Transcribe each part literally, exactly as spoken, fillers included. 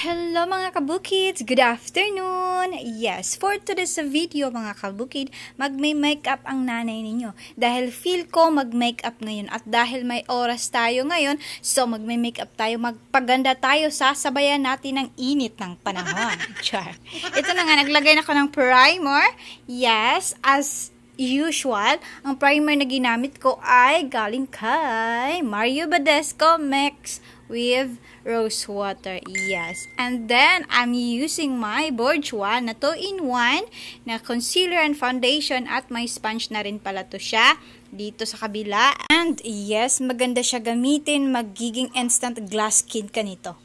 Hello mga kabukids! Good afternoon! Yes, for today's video mga kabukid, mag-makeup ang nanay ninyo. Dahil feel ko mag-makeup ngayon at dahil may oras tayo ngayon, so mag-makeup tayo, magpaganda tayo, sasabayan natin ng init ng panahon. Char. Ito na nga, naglagay na ako ng primer. Yes, as usual, ang primer na ginamit ko ay galing kay Mario Badescu Mix with rose water. Yes. And then, I'm using my Bourjois na two in one na concealer and foundation at may sponge na rin pala to siya dito sa kabila. And yes, maganda siya gamitin. Magiging instant glass skin ka nito.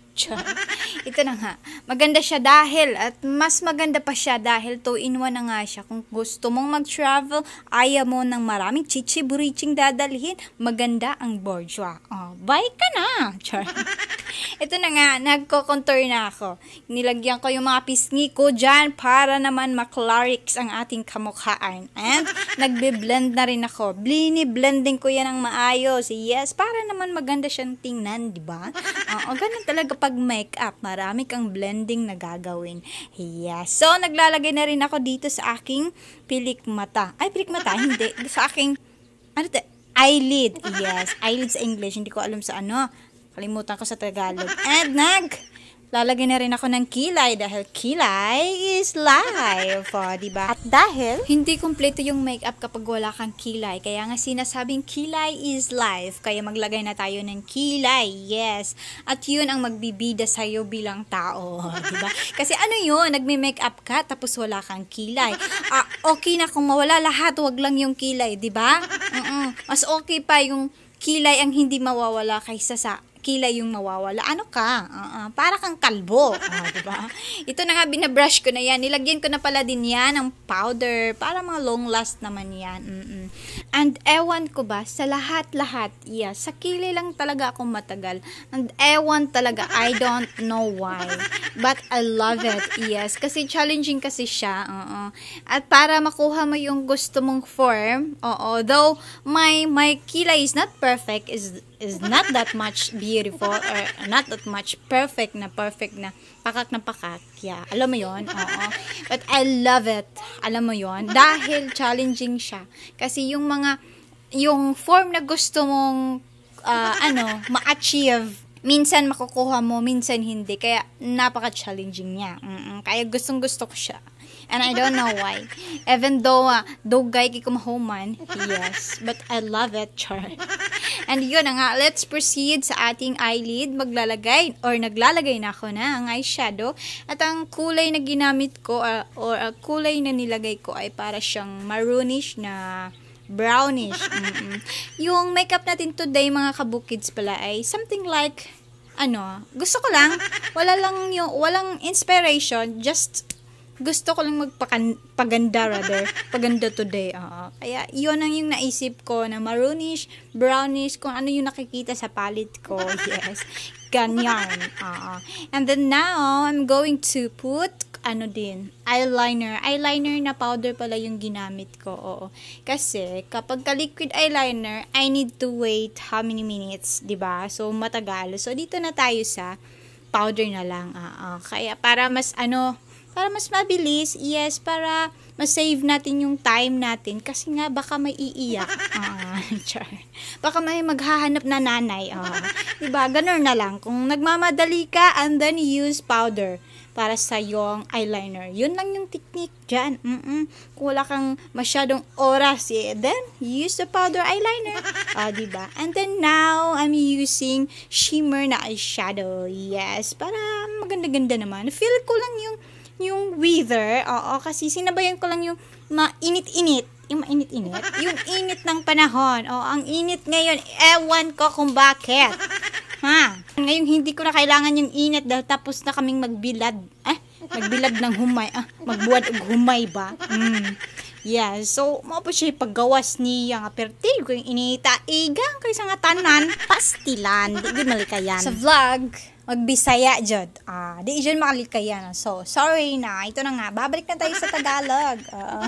Ito na nga. Maganda siya dahil, at mas maganda pa siya dahil two in one na nga siya. Kung gusto mong mag-travel, ayaw mo ng maraming chichi-buriching dadalhin, maganda ang Bourjois. Oh, buy ka na! Char. Ito na nga, nagko-contour na ako. Nilagyan ko yung mga pisngi ko dyan para naman maklarix ang ating kamukhaan. And nagbe-blend na rin ako. Blini-blending ko yan ng maayos. Yes, para naman maganda siyang tingnan, di ba? Oo, ganun talaga pag makeup. Marami kang blending na gagawin. Yes. So, naglalagay na rin ako dito sa aking pilik mata. Ay, pilik mata? Hindi. Sa aking, ano ito? Eyelid. Yes. Eyelid sa English. Hindi ko alam sa ano. Kalimutan ko sa Tagalog. And nag, lalagay na rin ako ng kilay dahil kilay is life. O, diba? At dahil, hindi kumpleto yung makeup kapag wala kang kilay. Kaya nga sinasabing kilay is life. Kaya maglagay na tayo ng kilay. Yes. At yun ang magbibida sa'yo bilang tao. Diba? Kasi ano yun? Nagme-makeup ka tapos wala kang kilay. Ah, okay na kung mawala lahat, wag lang yung kilay. Diba? Uh-uh. Mas okay pa yung kilay ang hindi mawawala kaysa sa kilay yung mawawala. Ano ka? Uh-uh. Para kang kalbo. Uh, diba? Ito na nga, binabrush ko na yan. Nilagyan ko na pala din yan ng powder. Para mga long last naman yan. Mm-mm. And ewan ko ba, sa lahat-lahat, yeah, sa kilay lang talaga akong matagal. And ewan talaga, I don't know why. But I love it. Yes. Kasi challenging kasi siya. Uh-uh. At para makuha mo yung gusto mong form, oo, though my, my kilay is not perfect, is is not that much beautiful or not that much perfect na perfect na pakak na pakak. Yeah, alam mo yon. Oo. But I love it. Alam mo yon dahil challenging siya. Kasi yung mga yung form na gusto mong uh, ano, ma-achieve, minsan makukuha mo, minsan hindi. Kaya napaka-challenging niya. Mm-mm. Kaya gustong-gusto ko siya. And I don't know why. Even though, uh, dugay kikumahuman, yes. But I love it, char. And yun na nga, let's proceed sa ating eyelid. Maglalagay, or naglalagay na ako na ang eyeshadow. At ang kulay na ginamit ko, uh, or uh, kulay na nilagay ko ay para siyang maroonish na brownish. Mm-mm. Yung makeup natin today, mga kabukids pala, ay something like, ano, gusto ko lang, wala lang yung, walang inspiration, just gusto ko lang magpaganda rather. Paganda today. Uh, kaya yun ang yung naisip ko na maroonish, brownish, kung ano yung nakikita sa palette ko. Yes. Ganyan. Uh, and then now, I'm going to put ano din, eyeliner. Eyeliner na powder pala yung ginamit ko. Oo. Kasi kapag ka liquid eyeliner, I need to wait how many minutes, 'di ba? So matagal. So dito na tayo sa powder na lang. Uh, uh, kaya para mas ano, para mas mabilis, yes, para ma-save natin yung time natin. Kasi nga, baka may iiyak. Ah, char. Baka may maghahanap na nanay. Ah, diba? Ganun na lang. Kung nagmamadali ka, and then use powder para sa yung eyeliner. Yun lang yung technique dyan. Mm-mm. Kung wala kang masyadong oras, eh, then use the powder eyeliner. Ah, diba? And then now, I'm using shimmer na eyeshadow. Yes, para maganda-ganda naman. Feel ko lang yung yung weather, oo, kasi sinabayan ko lang yung mainit-init, yung mainit-init, yung init ng panahon, oo, ang init ngayon, ewan ko kung bakit, ha, ngayon hindi ko na kailangan yung init dahil tapos na kaming magbilad, eh, magbilad ng humay, ah, magbuwad og humay ba, hmm, yeah, so, mo po siya paggawas niya nga, pero tigil ko yung inita, igang kaysa nga tanan, pastilan, di malikayan. Sa vlog, magbisaya jud. Ah, di jud makalikayan. So, sorry na. Ito na nga, babalik na tayo sa Tagalog. Uh,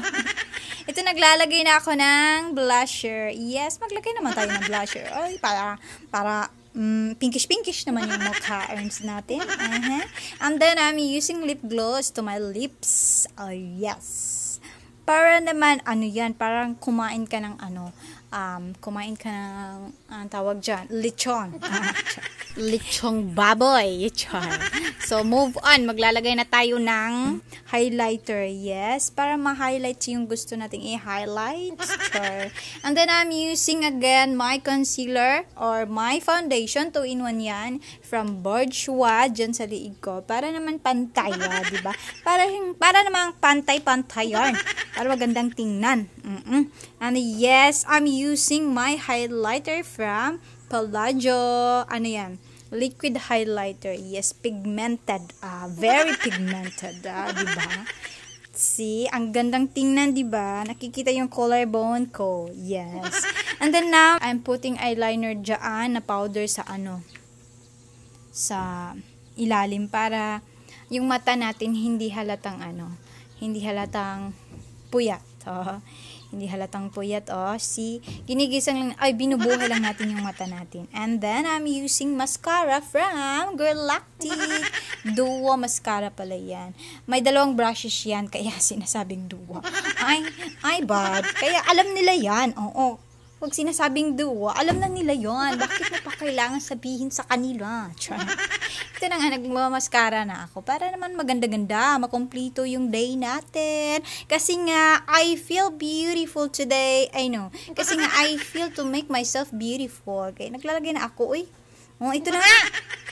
ito naglalagay na ako ng blusher. Yes, maglagay naman tayo ng blusher. Ay, para para mm, pinkish-pinkish naman yung mukha earns natin. Uh-huh. And then, I'm using lip gloss to my lips. Oh, yes. Para naman, ano yan, parang kumain ka ng ano, um, kumain ka ng, ang tawag dyan, lechon. Lechong baboy. So, move on. Maglalagay na tayo ng highlighter. Yes, para ma-highlight yung gusto nating i-highlight. Sure. And then, I'm using again my concealer or my foundation. two in one yan. From Bourjois, dyan sa liig ko. Para naman pantay, ah, diba? Para, para naman pantay-pantay yan. Para magandang tingnan. Mm-mm. And yes, I'm using my highlighter from Palazzo. Ano yan? Liquid highlighter. Yes, pigmented. Ah, very pigmented. Ah, diba? See, ang gandang tingnan, diba? Nakikita yung collarbone ko. Yes. And then now, I'm putting eyeliner dyan na powder sa ano? Sa ilalim para yung mata natin hindi halatang ano? Hindi halatang puyat. Oh. Hindi halatang puyat, oh. See, ginigisang lang, ay, binubuhay lang natin yung mata natin. And then, I'm using mascara from Galactic. Duo mascara pala yan. May dalawang brushes yan, kaya sinasabing duo. Ay, ay, bad. Kaya alam nila yan. Oo. Pag sinasabing duo, alam na nila yon. Bakit mo pa kailangan sabihin sa kanila? Ito na nga, nagmamaskara na ako. Para naman maganda-ganda, makomplito yung day natin. Kasi nga, I feel beautiful today. I know. Kasi nga, I feel to make myself beautiful. Okay, naglalagay na ako, uy. Oh, ito na nga.